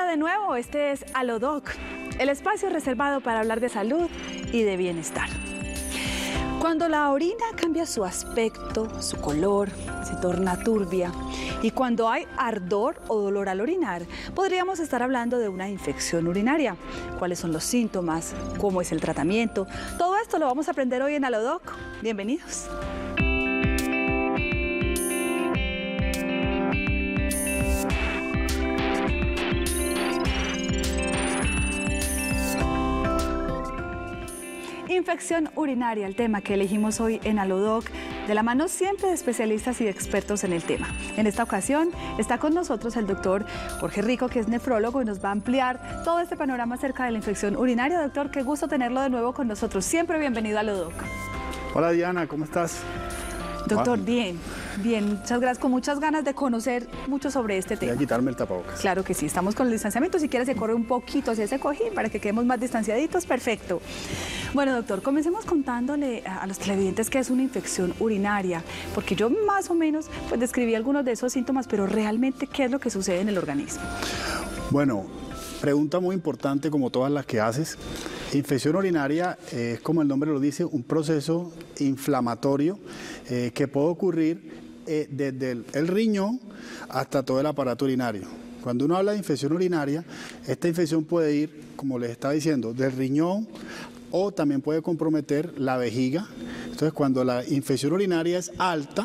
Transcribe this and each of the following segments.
de nuevo, este es Alodoc, el espacio reservado para hablar de salud y de bienestar. Cuando la orina cambia su aspecto, su color, se torna turbia y cuando hay ardor o dolor al orinar, podríamos estar hablando de una infección urinaria. ¿Cuáles son los síntomas? ¿Cómo es el tratamiento? Todo esto lo vamos a aprender hoy en Alodoc. Bienvenidos. Infección urinaria, el tema que elegimos hoy en Alodoc, de la mano siempre de especialistas y expertos en el tema. En esta ocasión está con nosotros el doctor Jorge Rico, que es nefrólogo y nos va a ampliar todo este panorama acerca de la infección urinaria. Doctor, qué gusto tenerlo de nuevo con nosotros. Siempre bienvenido a Alodoc. Hola Diana, ¿cómo estás? Doctor, bien, muchas gracias, con muchas ganas de conocer mucho sobre este tema. Voy a quitarme el tapabocas. Claro que sí, estamos con el distanciamiento, si quieres se corre un poquito hacia ese cojín para que quedemos más distanciaditos, perfecto. Bueno, doctor, comencemos contándole a los televidentes qué es una infección urinaria, porque yo más o menos pues describí algunos de esos síntomas, pero realmente ¿qué es lo que sucede en el organismo? Bueno, pregunta muy importante como todas las que haces. Infección urinaria es, como el nombre lo dice, un proceso inflamatorio que puede ocurrir desde el riñón hasta todo el aparato urinario. Cuando uno habla de infección urinaria, esta infección puede ir, como les estaba diciendo, del riñón o también puede comprometer la vejiga. Entonces, cuando la infección urinaria es alta,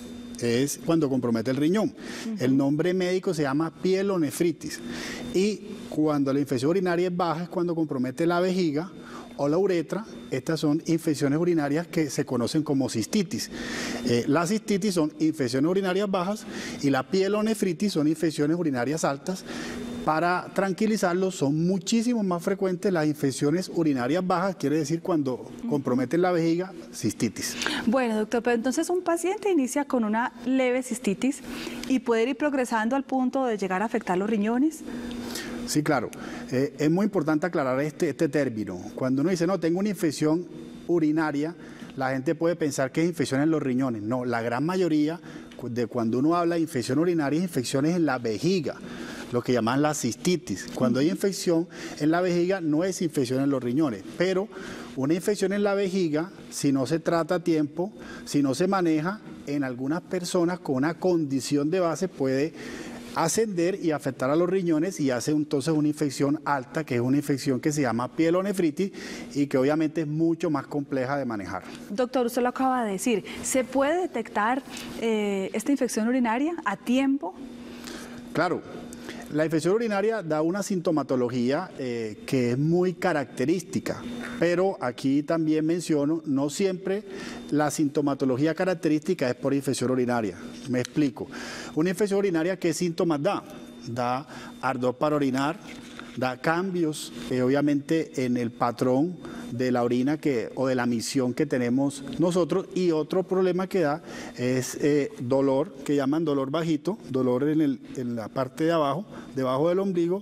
es cuando compromete el riñón. El nombre médico se llama pielonefritis. Y cuando la infección urinaria es baja es cuando compromete la vejiga o la uretra. Estas son infecciones urinarias que se conocen como cistitis. Las cistitis son infecciones urinarias bajas y la pielonefritis son infecciones urinarias altas. Para tranquilizarlos, son muchísimo más frecuentes las infecciones urinarias bajas, quiere decir cuando comprometen la vejiga, cistitis. Bueno, doctor, pero entonces un paciente inicia con una leve cistitis y puede ir progresando al punto de llegar a afectar los riñones. Sí, claro. Es muy importante aclarar este término. Cuando uno dice, no, tengo una infección urinaria, la gente puede pensar que es infección en los riñones. No, la gran mayoría de cuando uno habla de infección urinaria es infecciones en la vejiga, lo que llaman la cistitis. Cuando hay infección en la vejiga no es infección en los riñones, pero una infección en la vejiga, si no se trata a tiempo, si no se maneja, en algunas personas con una condición de base puede ascender y afectar a los riñones y hace entonces una infección alta, que es una infección que se llama pielonefritis y que obviamente es mucho más compleja de manejar. Doctor, usted lo acaba de decir, ¿se puede detectar esta infección urinaria a tiempo? Claro. La infección urinaria da una sintomatología que es muy característica, pero aquí también menciono, no siempre la sintomatología característica es por infección urinaria. Me explico. Una infección urinaria, ¿qué síntomas da? Da ardor para orinar, da cambios obviamente en el patrón de la orina o de la misión que tenemos nosotros, y otro problema que da es dolor, que llaman dolor bajito, dolor en la parte de abajo, debajo del ombligo,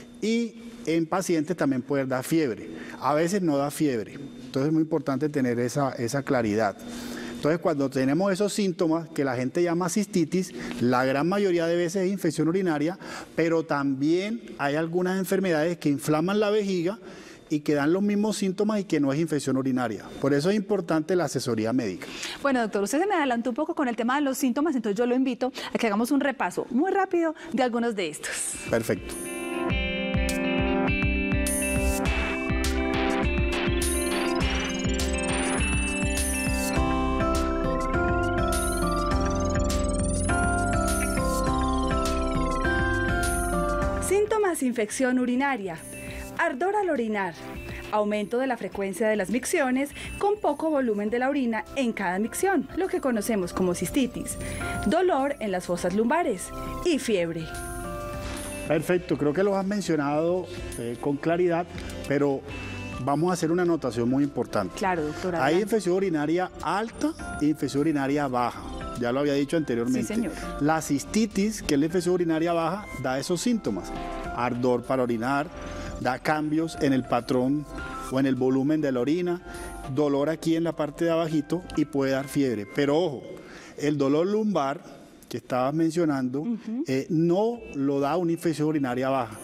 y en pacientes también puede dar fiebre. A veces no da fiebre, entonces es muy importante tener esa claridad. Entonces, cuando tenemos esos síntomas que la gente llama cistitis, la gran mayoría de veces es infección urinaria, pero también hay algunas enfermedades que inflaman la vejiga y que dan los mismos síntomas y que no es infección urinaria. Por eso es importante la asesoría médica. Bueno, doctor, usted se me adelantó un poco con el tema de los síntomas, entonces yo lo invito a que hagamos un repaso muy rápido de algunos de estos. Perfecto. Síntomas: infección urinaria, ardor al orinar, aumento de la frecuencia de las micciones con poco volumen de la orina en cada micción, lo que conocemos como cistitis, dolor en las fosas lumbares y fiebre. Perfecto, creo que lo has mencionado con claridad, pero vamos a hacer una anotación muy importante. Claro, doctora. Hay infección urinaria alta e infección urinaria baja. Ya lo había dicho anteriormente. Sí, señor. La cistitis, que es la infección urinaria baja, da esos síntomas. Ardor para orinar, da cambios en el patrón o en el volumen de la orina, dolor aquí en la parte de abajito y puede dar fiebre. Pero ojo, el dolor lumbar que estabas mencionando no lo da una infección urinaria baja.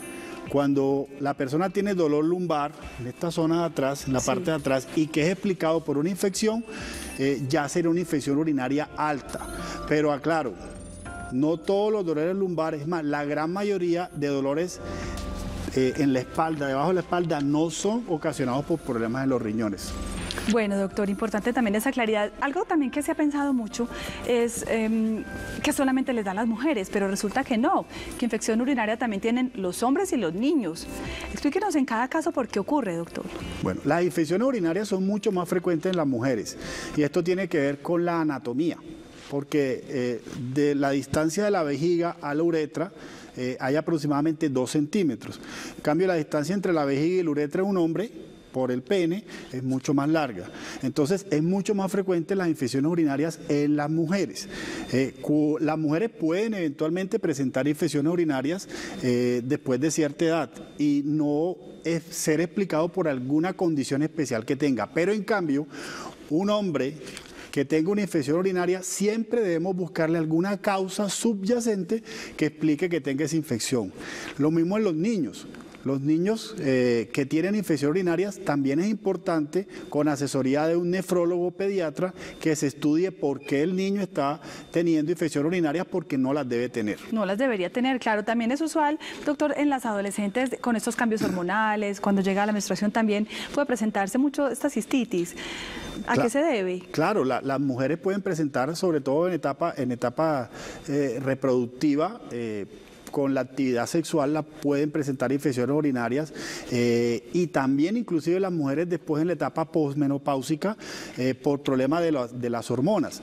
Cuando la persona tiene dolor lumbar, en esta zona de atrás, en la parte de atrás, y que es explicado por una infección, ya sería una infección urinaria alta. Pero aclaro, no todos los dolores lumbares, es más, la gran mayoría de dolores en la espalda, debajo de la espalda, no son ocasionados por problemas en los riñones. Bueno, doctor, importante también esa claridad. Algo también que se ha pensado mucho es que solamente les dan las mujeres, pero resulta que no, que infección urinaria también tienen los hombres y los niños. Explíquenos en cada caso por qué ocurre, doctor. Bueno, las infecciones urinarias son mucho más frecuentes en las mujeres y esto tiene que ver con la anatomía, porque de la distancia de la vejiga a la uretra hay aproximadamente 2 centímetros. En cambio, la distancia entre la vejiga y la uretra de un hombre por el pene es mucho más larga. Entonces es mucho más frecuente las infecciones urinarias en las mujeres. Las mujeres pueden eventualmente presentar infecciones urinarias después de cierta edad y no es ser explicado por alguna condición especial que tenga. Pero en cambio, un hombre que tenga una infección urinaria, siempre debemos buscarle alguna causa subyacente que explique que tenga esa infección. Lo mismo en los niños. Los niños que tienen infecciones urinarias también es importante con asesoría de un nefrólogo pediatra que se estudie por qué el niño está teniendo infecciones urinarias porque no las debe tener. No las debería tener, claro. También es usual, doctor, en las adolescentes con estos cambios hormonales, cuando llega la menstruación también puede presentarse mucho esta cistitis. ¿A qué se debe? Claro, las mujeres pueden presentar, sobre todo en etapa reproductiva, con la actividad sexual la pueden presentar infecciones urinarias y también inclusive las mujeres después en la etapa posmenopáusica por problemas de las hormonas.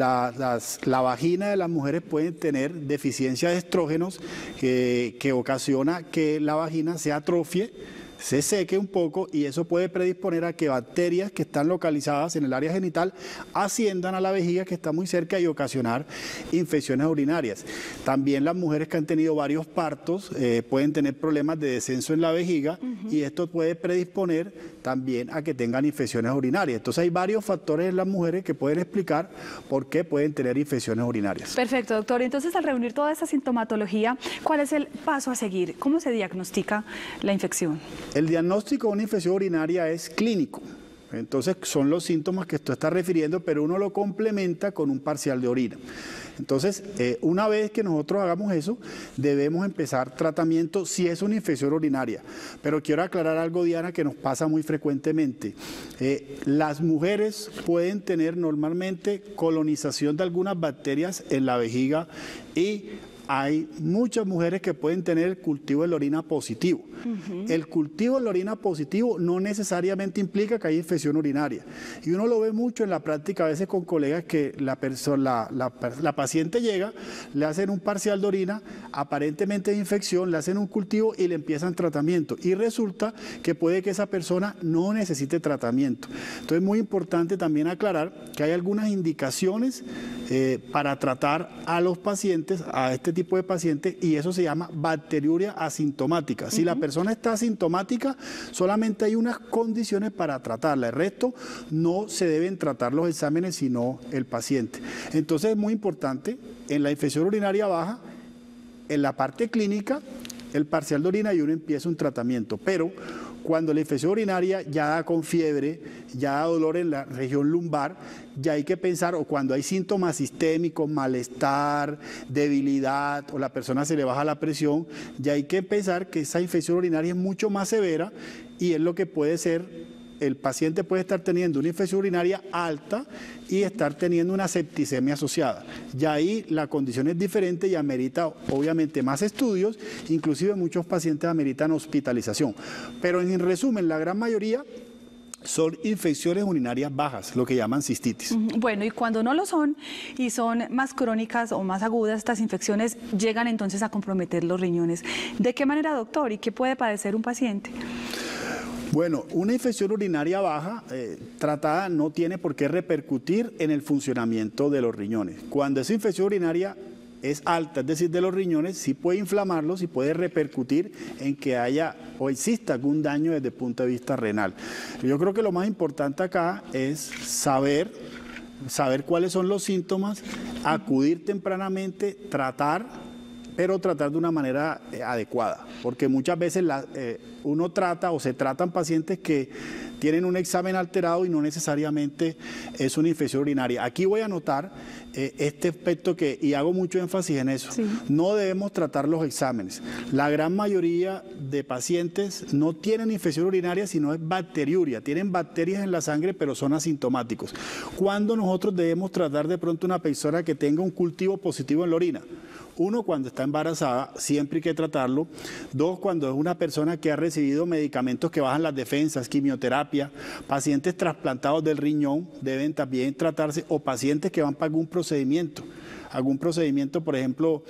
La vagina de las mujeres puede tener deficiencia de estrógenos que ocasiona que la vagina se atrofie, se seque un poco y eso puede predisponer a que bacterias que están localizadas en el área genital asciendan a la vejiga que está muy cerca y ocasionar infecciones urinarias. También las mujeres que han tenido varios partos pueden tener problemas de descenso en la vejiga y esto puede predisponer también a que tengan infecciones urinarias. Entonces hay varios factores en las mujeres que pueden explicar por qué pueden tener infecciones urinarias. Perfecto, doctor. Entonces, al reunir toda esta sintomatología, ¿cuál es el paso a seguir? ¿Cómo se diagnostica la infección? El diagnóstico de una infección urinaria es clínico. Entonces son los síntomas que usted está refiriendo, pero uno lo complementa con un parcial de orina. Entonces, una vez que nosotros hagamos eso, debemos empezar tratamiento si es una infección urinaria. Pero quiero aclarar algo, Diana, que nos pasa muy frecuentemente. Las mujeres pueden tener normalmente colonización de algunas bacterias en la vejiga y hay muchas mujeres que pueden tener el cultivo de la orina positivo. El cultivo de la orina positivo no necesariamente implica que hay infección urinaria. Y uno lo ve mucho en la práctica, a veces con colegas que la paciente llega, le hacen un parcial de orina, aparentemente de infección, le hacen un cultivo y le empiezan tratamiento. Y resulta que puede que esa persona no necesite tratamiento. Entonces es muy importante también aclarar que hay algunas indicaciones para tratar a los pacientes, a este tipo de pacientes, y eso se llama bacteriuria asintomática. Si la persona está asintomática, solamente hay unas condiciones para tratarla. El resto no se deben tratar los exámenes, sino el paciente. Entonces es muy importante en la infección urinaria baja, en la parte clínica, el parcial de orina y uno empieza un tratamiento. Pero cuando la infección urinaria ya da con fiebre, ya da dolor en la región lumbar, ya hay que pensar, o cuando hay síntomas sistémicos, malestar, debilidad, o la persona se le baja la presión, ya hay que pensar que esa infección urinaria es mucho más severa y es lo que puede ser. El paciente puede estar teniendo una infección urinaria alta y estar teniendo una septicemia asociada. Ya ahí la condición es diferente y amerita obviamente más estudios, inclusive muchos pacientes ameritan hospitalización. Pero en resumen, la gran mayoría son infecciones urinarias bajas, lo que llaman cistitis. Bueno, y cuando no lo son y son más crónicas o más agudas, estas infecciones llegan entonces a comprometer los riñones. ¿De qué manera, doctor? ¿Y qué puede padecer un paciente? Bueno, una infección urinaria baja tratada no tiene por qué repercutir en el funcionamiento de los riñones. Cuando esa infección urinaria es alta, es decir, de los riñones, sí puede inflamarlos y puede repercutir en que haya o exista algún daño desde el punto de vista renal. Yo creo que lo más importante acá es saber cuáles son los síntomas, acudir tempranamente, tratar pero tratar de una manera adecuada, porque muchas veces uno trata o se tratan pacientes que tienen un examen alterado y no necesariamente es una infección urinaria. Aquí voy a anotar este aspecto y hago mucho énfasis en eso. Sí. No debemos tratar los exámenes. La gran mayoría de pacientes no tienen infección urinaria, sino es bacteriuria. Tienen bacterias en la sangre, pero son asintomáticos. ¿Cuándo nosotros debemos tratar de pronto una persona que tenga un cultivo positivo en la orina? Uno, cuando está embarazada, siempre hay que tratarlo. Dos, cuando es una persona que ha recibido medicamentos que bajan las defensas, quimioterapia. Pacientes trasplantados del riñón deben también tratarse, o pacientes que van para algún procedimiento, por ejemplo,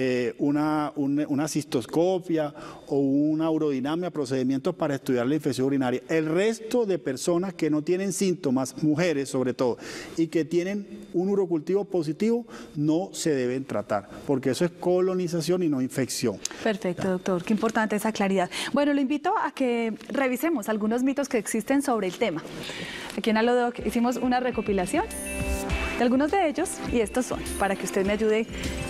una cistoscopia o una urodinamia, procedimientos para estudiar la infección urinaria. El resto de personas que no tienen síntomas, mujeres sobre todo, y que tienen un urocultivo positivo, no se deben tratar, porque eso es colonización y no infección. Perfecto, doctor, qué importante esa claridad. Bueno, lo invito a que revisemos algunos mitos que existen sobre el tema. Aquí en Alodoc hicimos una recopilación de algunos de ellos, y estos son, para que usted me ayude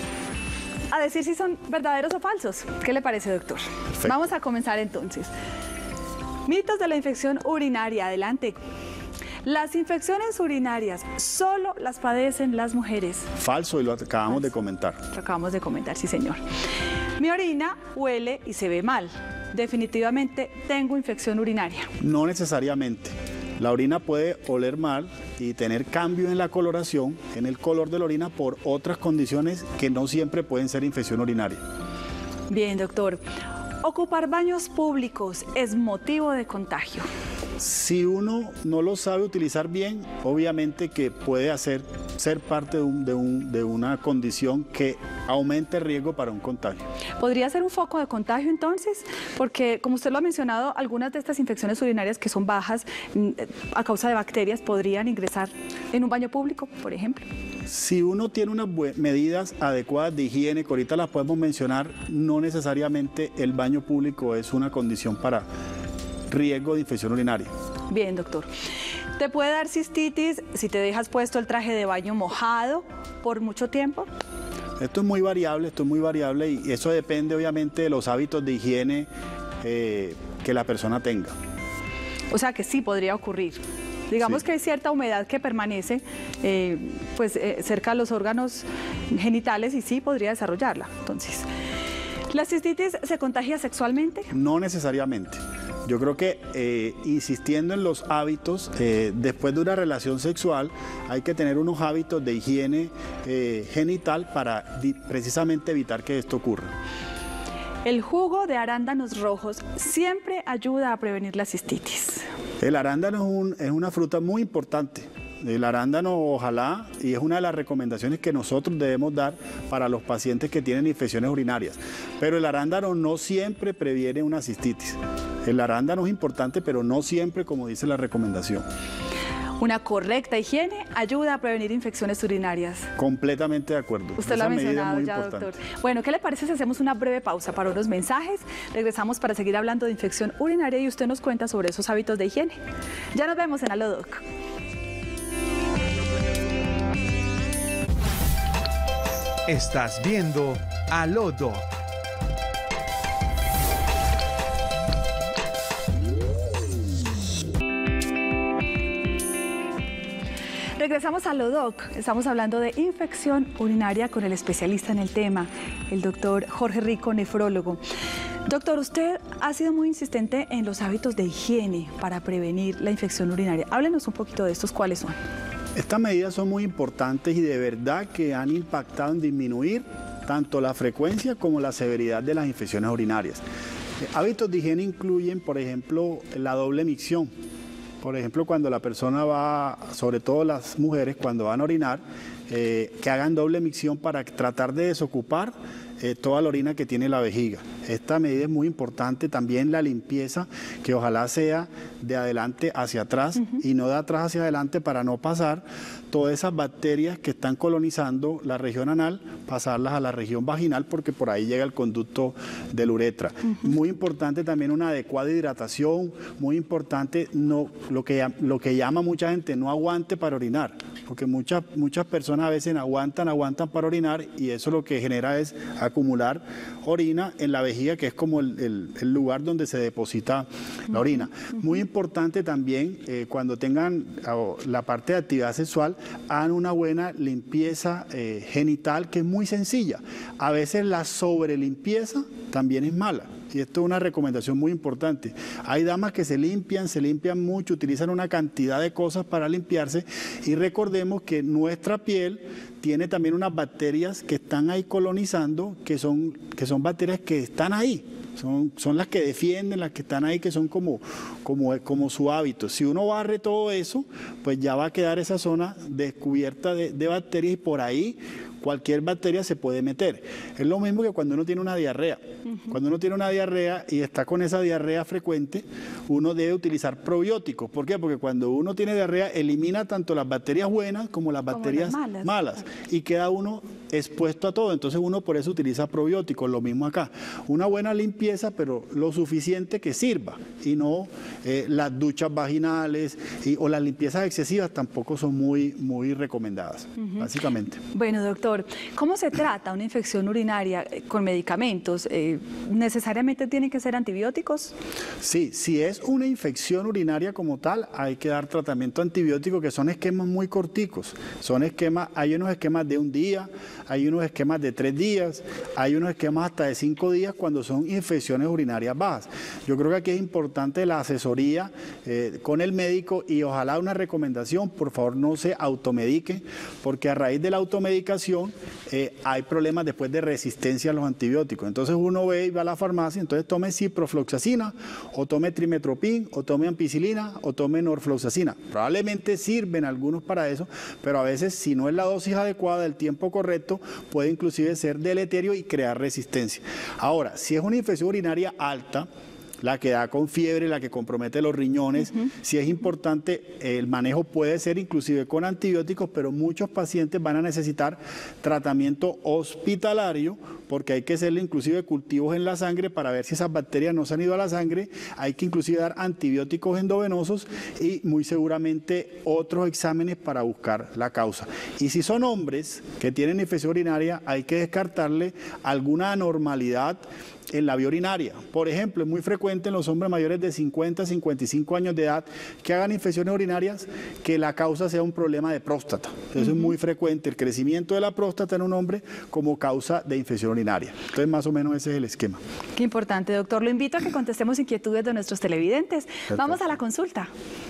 a decir si son verdaderos o falsos. ¿Qué le parece, doctor? Perfecto. Vamos a comenzar entonces. Mitos de la infección urinaria, adelante. Las infecciones urinarias solo las padecen las mujeres. Falso, y lo acabamos de comentar. Lo acabamos de comentar, sí, señor. Mi orina huele y se ve mal. Definitivamente tengo infección urinaria. No necesariamente. La orina puede oler mal y tener cambios en la coloración, en el color de la orina, por otras condiciones que no siempre pueden ser infección urinaria. Bien, doctor. ¿Ocupar baños públicos es motivo de contagio? Si uno no lo sabe utilizar bien, obviamente que puede ser parte de una condición que aumente el riesgo para un contagio. ¿Podría ser un foco de contagio entonces? Porque, como usted lo ha mencionado, algunas de estas infecciones urinarias que son bajas a causa de bacterias podrían ingresar en un baño público, por ejemplo. Si uno tiene unas medidas adecuadas de higiene, que ahorita las podemos mencionar, no necesariamente el baño público es una condición para riesgo de infección urinaria. Bien, doctor. ¿Te puede dar cistitis si te dejas puesto el traje de baño mojado por mucho tiempo? Esto es muy variable y eso depende obviamente de los hábitos de higiene que la persona tenga. O sea que sí podría ocurrir. Digamos que hay cierta humedad que permanece cerca de los órganos genitales y sí podría desarrollarla. Entonces, ¿la cistitis se contagia sexualmente? No necesariamente. Yo creo que insistiendo en los hábitos, después de una relación sexual, hay que tener unos hábitos de higiene genital para precisamente evitar que esto ocurra. El jugo de arándanos rojos siempre ayuda a prevenir la cistitis. El arándano es una fruta muy importante. El arándano, ojalá, y es una de las recomendaciones que nosotros debemos dar para los pacientes que tienen infecciones urinarias. Pero el arándano no siempre previene una cistitis. El arándano es importante, pero no siempre, como dice la recomendación. Una correcta higiene ayuda a prevenir infecciones urinarias. Completamente de acuerdo. Usted lo ha mencionado ya, doctor. Bueno, ¿qué le parece si hacemos una breve pausa para unos mensajes? Regresamos para seguir hablando de infección urinaria y usted nos cuenta sobre esos hábitos de higiene. Ya nos vemos en Alodoc. Estás viendo Alodoc. Regresamos a Alodoc. Estamos hablando de infección urinaria con el especialista en el tema, el doctor Jorge Rico, nefrólogo. Doctor, usted ha sido muy insistente en los hábitos de higiene para prevenir la infección urinaria. Háblenos un poquito de estos, ¿cuáles son? Estas medidas son muy importantes y de verdad que han impactado en disminuir tanto la frecuencia como la severidad de las infecciones urinarias. Hábitos de higiene incluyen, por ejemplo, la doble micción. Por ejemplo, cuando la persona va, sobre todo las mujeres, cuando van a orinar, que hagan doble micción para tratar de desocupar toda la orina que tiene la vejiga. Esta medida es muy importante. También la limpieza, que ojalá sea de adelante hacia atrás y no de atrás hacia adelante, para no pasar todas esas bacterias que están colonizando la región anal, pasarlas a la región vaginal, porque por ahí llega el conducto de la uretra. Muy importante también una adecuada hidratación, muy importante lo que llama mucha gente, no aguante para orinar, porque muchas personas personas a veces aguantan para orinar y eso lo que genera es acumular orina en la vejiga, que es como el lugar donde se deposita la orina. Muy importante también, cuando tengan la parte de actividad sexual, hagan una buena limpieza genital, que es muy sencilla. A veces la sobrelimpieza también es mala. Y esto es una recomendación muy importante. Hay damas que se limpian mucho, utilizan una cantidad de cosas para limpiarse y recordemos que nuestra piel tiene también unas bacterias que están ahí colonizando, que son bacterias que están ahí. Son las que defienden, las que están ahí, que son como su hábito. Si uno barre todo eso, pues ya va a quedar esa zona descubierta de bacterias y por ahí cualquier bacteria se puede meter. Es lo mismo que cuando uno tiene una diarrea. Cuando uno tiene una diarrea y está con esa diarrea frecuente, uno debe utilizar probióticos. ¿Por qué? Porque cuando uno tiene diarrea, elimina tanto las bacterias buenas como las bacterias malas. Y queda uno expuesto a todo. Entonces uno por eso utiliza probióticos. Lo mismo acá. Una buena limpieza, pero lo suficiente que sirva. Y no las duchas vaginales o las limpiezas excesivas tampoco son muy recomendadas, básicamente. Bueno, doctor, ¿cómo se trata una infección urinaria con medicamentos? ¿Necesariamente tienen que ser antibióticos? Sí, si es una infección urinaria como tal, hay que dar tratamiento antibiótico, que son esquemas muy corticos. Hay unos esquemas de un día, hay unos esquemas de 3 días, hay unos esquemas hasta de 5 días cuando son infecciones urinarias bajas. Yo creo que aquí es importante la asesoría con el médico y ojalá una recomendación, por favor no se automedique, porque a raíz de la automedicación hay problemas después de resistencia a los antibióticos. Entonces uno ve y va a la farmacia, entonces tome ciprofloxacina, o tome trimetoprim, o tome ampicilina, o tome norfloxacina. Probablemente sirven algunos para eso, pero a veces si no es la dosis adecuada, el tiempo correcto, puede inclusive ser deleterio y crear resistencia. Ahora, si es una infección urinaria alta, la que da con fiebre, la que compromete los riñones, si es importante, el manejo puede ser inclusive con antibióticos, pero muchos pacientes van a necesitar tratamiento hospitalario porque hay que hacerle inclusive cultivos en la sangre para ver si esas bacterias no se han ido a la sangre, hay que inclusive dar antibióticos endovenosos y muy seguramente otros exámenes para buscar la causa. Y si son hombres que tienen infección urinaria, hay que descartarle alguna anormalidad en la vía urinaria. Por ejemplo, es muy frecuente en los hombres mayores de 50 a 55 años de edad que hagan infecciones urinarias que la causa sea un problema de próstata. Eso es muy frecuente, el crecimiento de la próstata en un hombre como causa de infección urinaria. Entonces, más o menos ese es el esquema. Qué importante, doctor. Lo invito a que contestemos inquietudes de nuestros televidentes. Perfecto. Vamos a la consulta.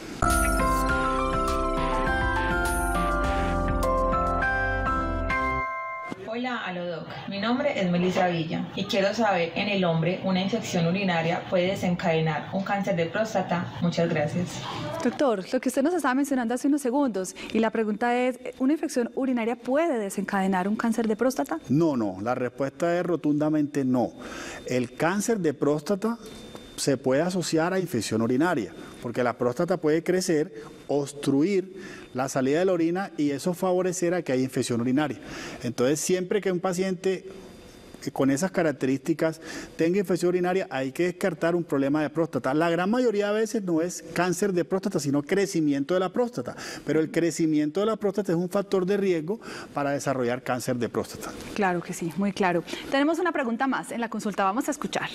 Hola, Alodoc. Mi nombre es Melissa Villa y quiero saber, en el hombre, ¿una infección urinaria puede desencadenar un cáncer de próstata? Muchas gracias. Doctor, lo que usted nos estaba mencionando hace unos segundos, y la pregunta es, ¿una infección urinaria puede desencadenar un cáncer de próstata? No, la respuesta es rotundamente no. El cáncer de próstata se puede asociar a infección urinaria, porque la próstata puede crecer, obstruir la salida de la orina y eso favorecerá que haya infección urinaria. Entonces, siempre que un paciente con esas características tenga infección urinaria, hay que descartar un problema de próstata. La gran mayoría de veces no es cáncer de próstata, sino crecimiento de la próstata. Pero el crecimiento de la próstata es un factor de riesgo para desarrollar cáncer de próstata. Claro que sí, muy claro. Tenemos una pregunta más en la consulta, vamos a escuchar.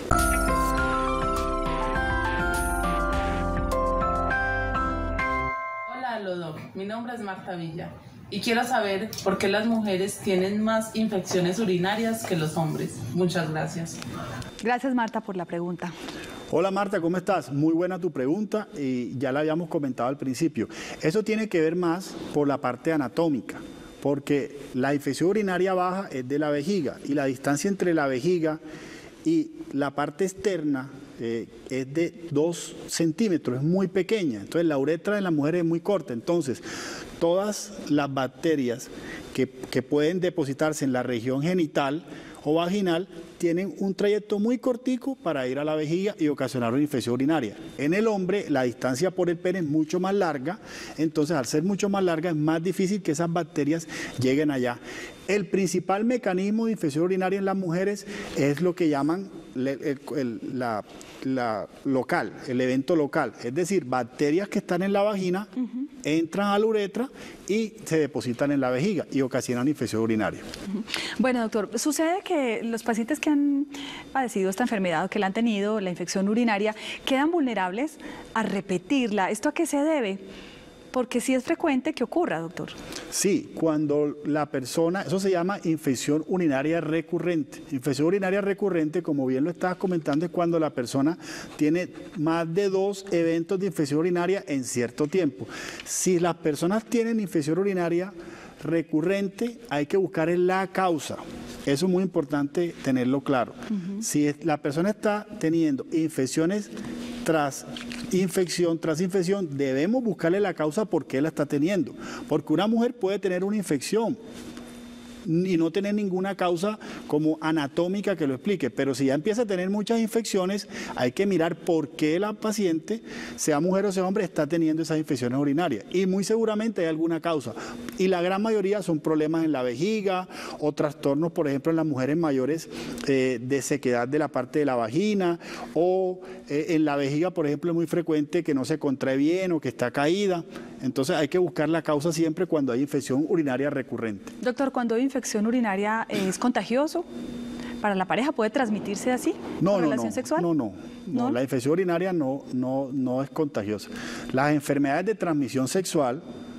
Alodoc, mi nombre es Marta Villa y quiero saber por qué las mujeres tienen más infecciones urinarias que los hombres. Muchas gracias. Gracias, Marta, por la pregunta. Hola Marta, ¿cómo estás? Muy buena tu pregunta y ya la habíamos comentado al principio. Eso tiene que ver más por la parte anatómica, porque la infección urinaria baja es de la vejiga y la distancia entre la vejiga y la parte externa es de 2 centímetros, es muy pequeña. Entonces la uretra de la mujer es muy corta. Entonces todas las bacterias que pueden depositarse en la región genital o vaginal tienen un trayecto muy cortico para ir a la vejiga y ocasionar una infección urinaria. En el hombre la distancia por el pene es mucho más larga, entonces al ser mucho más larga es más difícil que esas bacterias lleguen allá. El principal mecanismo de infección urinaria en las mujeres es lo que llaman el evento local, es decir, bacterias que están en la vagina entran a la uretra y se depositan en la vejiga y ocasionan infección urinaria. Bueno, doctor, sucede que los pacientes que han padecido esta enfermedad o que la han tenido, la infección urinaria, quedan vulnerables a repetirla. ¿Esto a qué se debe? Porque sí es frecuente que ocurra, doctor. Sí, cuando la persona, eso se llama infección urinaria recurrente. Infección urinaria recurrente, como bien lo estabas comentando, es cuando la persona tiene más de 2 eventos de infección urinaria en cierto tiempo. Si las personas tienen infección urinaria recurrente, hay que buscar la causa. Eso es muy importante tenerlo claro. Si la persona está teniendo infecciones tras infección, debemos buscarle la causa por qué la está teniendo. Porque una mujer puede tener una infección y no tener ninguna causa como anatómica que lo explique, pero si ya empieza a tener muchas infecciones, hay que mirar por qué la paciente, sea mujer o sea hombre, está teniendo esas infecciones urinarias, y muy seguramente hay alguna causa, y la gran mayoría son problemas en la vejiga o trastornos, por ejemplo, en las mujeres mayores de sequedad de la parte de la vagina, o en la vejiga, por ejemplo, es muy frecuente que no se contrae bien o que está caída. Entonces hay que buscar la causa siempre cuando hay infección urinaria recurrente. Doctor, cuando hay infección urinaria, ¿es contagioso para la pareja? ¿Puede transmitirse así? No, relación sexual? No, la infección urinaria no es contagiosa. Las enfermedades de transmisión sexual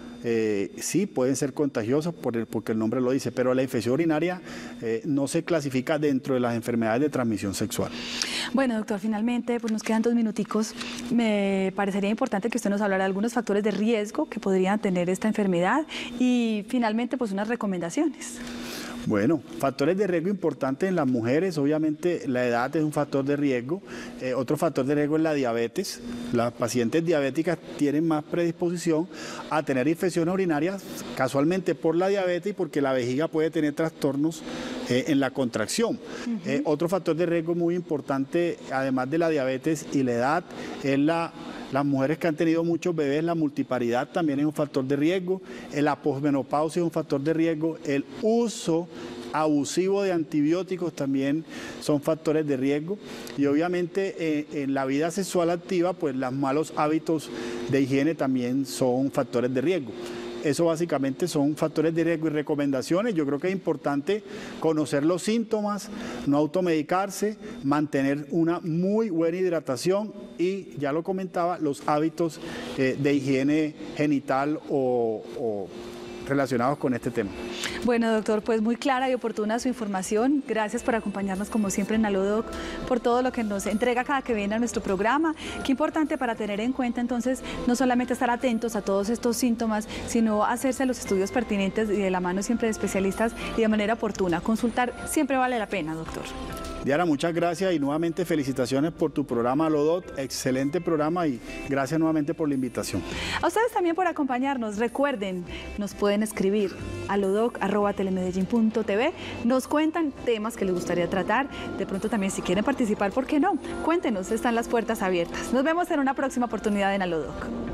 sí pueden ser contagiosas porque el nombre lo dice, pero la infección urinaria no se clasifica dentro de las enfermedades de transmisión sexual. Bueno, doctor, finalmente pues nos quedan 2 minuticos. Me parecería importante que usted nos hablara de algunos factores de riesgo que podrían tener esta enfermedad y finalmente pues unas recomendaciones. Bueno, factores de riesgo importantes en las mujeres, obviamente la edad es un factor de riesgo. Otro factor de riesgo es la diabetes. Las pacientes diabéticas tienen más predisposición a tener infecciones urinarias, casualmente por la diabetes y porque la vejiga puede tener trastornos en la contracción. Otro factor de riesgo muy importante, además de la diabetes y la edad, es las mujeres que han tenido muchos bebés, la multiparidad también es un factor de riesgo, la posmenopausia es un factor de riesgo, el uso abusivo de antibióticos también son factores de riesgo, y obviamente en la vida sexual activa, pues los malos hábitos de higiene también son factores de riesgo. Eso básicamente son factores de riesgo y recomendaciones. Yo creo que es importante conocer los síntomas, no automedicarse, mantener una muy buena hidratación y, ya lo comentaba, los hábitos de higiene genital o relacionados con este tema. Bueno, doctor, pues muy clara y oportuna su información. Gracias por acompañarnos como siempre en Alodoc, por todo lo que nos entrega cada que viene a nuestro programa. Qué importante para tener en cuenta entonces no solamente estar atentos a todos estos síntomas, sino hacerse los estudios pertinentes y de la mano siempre de especialistas y de manera oportuna. Consultar siempre vale la pena, doctor. Diana, muchas gracias y nuevamente felicitaciones por tu programa Alodoc, excelente programa y gracias nuevamente por la invitación. A ustedes también por acompañarnos. Recuerden, nos pueden escribir a alodoc@telemedellin.tv, nos cuentan temas que les gustaría tratar, de pronto también si quieren participar, ¿por qué no? Cuéntenos, están las puertas abiertas. Nos vemos en una próxima oportunidad en Alodoc.